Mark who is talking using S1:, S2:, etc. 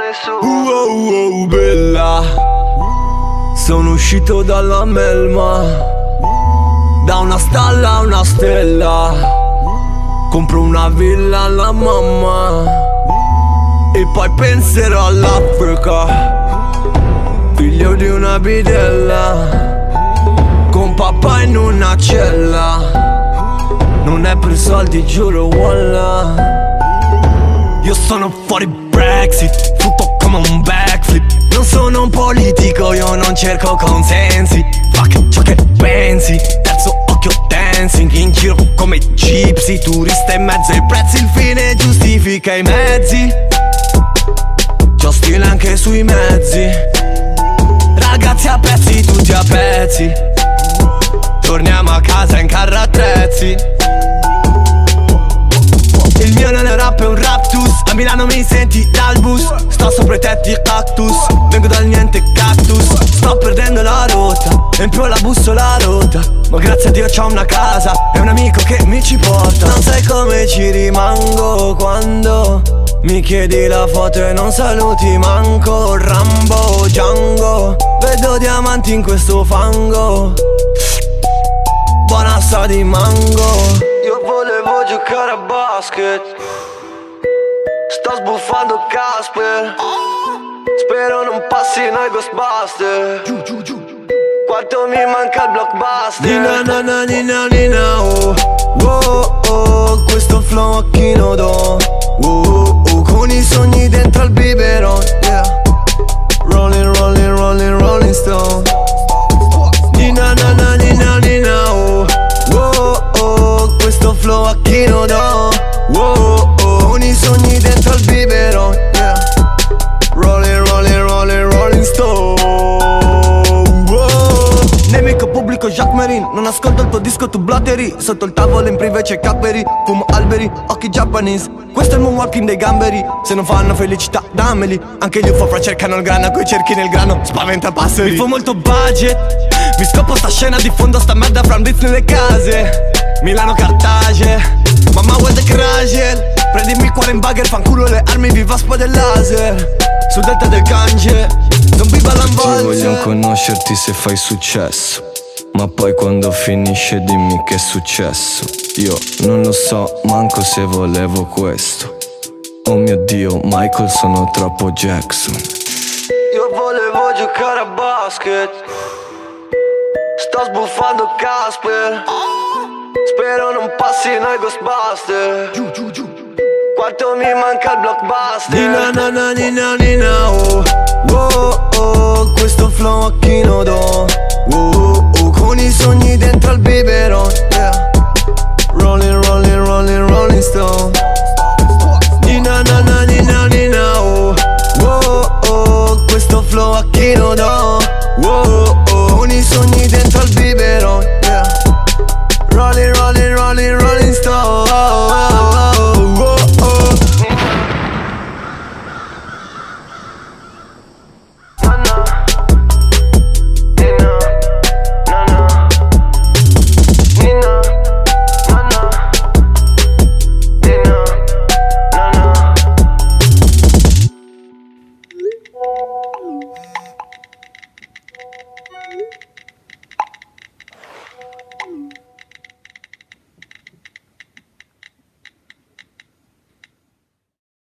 S1: nessuno. Bella, sono uscito dalla melma, da una stalla a una stella. Compro una villa alla mamma e poi penserò all'Africa, figlio di una bidella, con papà in una cella. Non è per soldi, giuro, wallah. Io sono fuori Brexit, frutto come un backflip. Non sono un politico, io non cerco consensi. Fuck ciò che pensi, terzo occhio dancing. In giro come gypsy, turista in mezzo ai prezzi. Il fine giustifica i mezzi. C'ho stile anche sui mezzi. Ragazzi a pezzi, tutti a pezzi. Torniamo a casa in carro attrezzi. Il mio non è rap, è un raptus. A Milano mi senti dal bus. Sto sopra i tetti cactus. Vengo dal niente cactus. Sto perdendo la rotta e in più la bussola rotta. Ma grazie a Dio c'ho una casa e un amico che mi ci porta. Non sai come ci rimango quando mi chiedi la foto e non saluti manco. Rambo, Django, vedo diamanti in questo fango. Buona sa di mango. Io volevo giocare a basket, sto sbuffando Casper. Spero non passino i Ghostbuster. Quanto mi manca il blockbuster. Nina na na nina nina oh. Oh oh, questo flow a chi lo do. Oh oh, con i sogni dentro al biberon, yeah. Rolling, rolling, rolling, rolling stone. Nina na na nina nina oh. Oh oh, questo flow a chi lo do. Oh oh, con i sogni dentro al biberon, yeah. Rolling, rolling, rolling, rolling stone. Nemico pubblico Jacques Marine. Non ascolto il tuo disco, tu blattery. Sotto il tavolo in privé c'è Cadbury. Fumo alberi, occhi Japanese. Questo è il moonwalking dei gamberi. Se non fanno felicità dammeli. Anche gli UFO cercano il grano, coi cerchi nel grano spaventa passeri. Mi fa molto budget, mi scopo sta scena di fondo, sta merda from Blitz nelle case. Milano Cartage, mamma vuol the Cragel. Prendimi il cuore in bagger, fanculo le armi, viva spa del laser. Sul delta del Gange, non viva l'amvolge.
S2: Voglio conoscerti se fai successo, ma poi quando finisce dimmi che è successo. Io non lo so manco se volevo questo. Oh mio Dio, Michael, sono troppo Jackson.
S1: Io volevo giocare a basket, sto sbuffando Casper. Spero non passino i Ghostbuster. Quanto mi manca il blockbuster. Nina na na nina nina oh. Oh oh, questo flow a chi lo do. Oh oh, con i sogni dentro al biberon, yeah. Rolling, rolling, rolling, rolling stone. Nina na na nina nina oh. Oh oh, questo flow a chi lo do. Oh oh, con i sogni dentro al biberon.